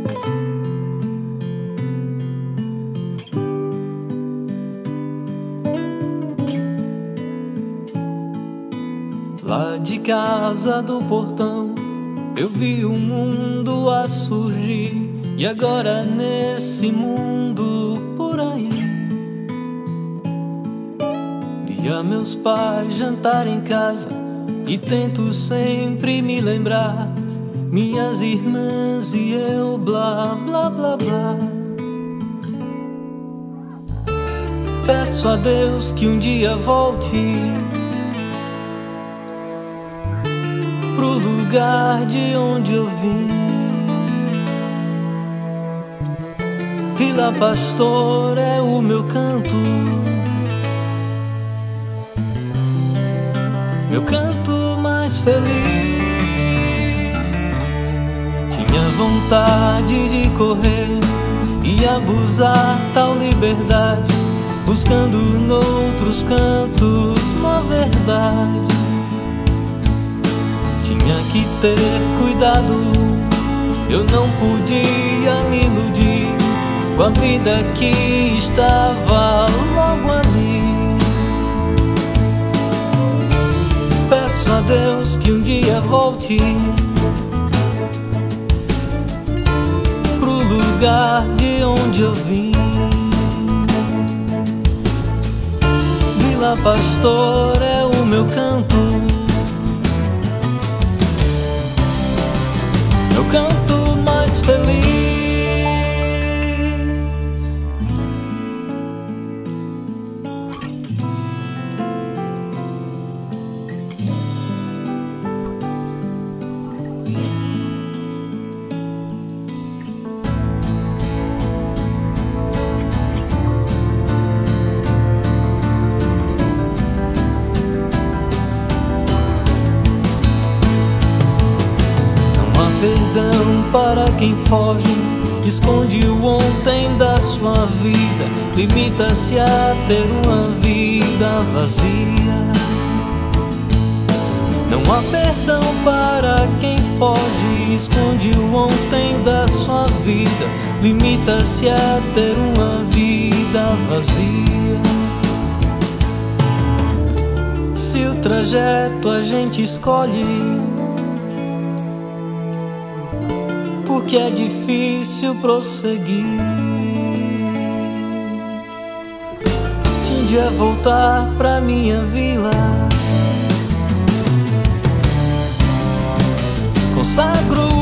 Lá de casa do portão eu vi o mundo a surgir, e agora nesse mundo por aí via meus pais jantar em casa e tento sempre me lembrar, minhas irmãs e eu, blá blá blá blá. Peço a Deus que um dia volte pro lugar de onde eu vim. Vila Pastor é o meu canto, meu canto mais feliz. Tinha vontade de correr e abusar tal liberdade, buscando noutros cantos uma verdade. Tinha que ter cuidado, eu não podia me iludir com a vida que estava logo ali. Peço a Deus que um dia volte pro lugar de onde eu vim. Vila Pastor é o meu canto, meu canto mais feliz. Perdão para quem foge, esconde o ontem da sua vida, limita-se a ter uma vida vazia. Não há perdão para quem foge, esconde o ontem da sua vida, limita-se a ter uma vida vazia. Se o trajeto a gente escolhe, porque é difícil prosseguir. Se um dia voltar pra minha vila, consagro